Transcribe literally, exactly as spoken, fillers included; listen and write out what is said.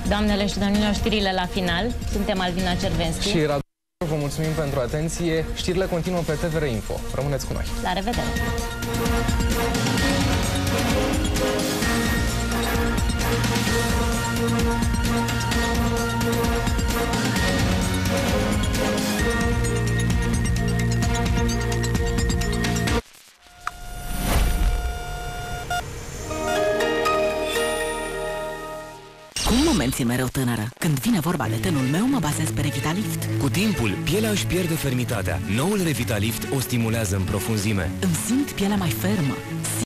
Doamnele și domnilor, știrile la final. Suntem Alvina Cervenski și Radu. Vă mulțumim pentru atenție. Știrile continuă pe T V R Info. Rămâneți cu noi. La revedere! Cum mă mențin mereu tânără? Când vine vorba de tenul meu, mă bazez pe Revitalift. Cu timpul, pielea își pierde fermitatea. Noul Revitalift o stimulează în profunzime. Îmi simt pielea mai fermă.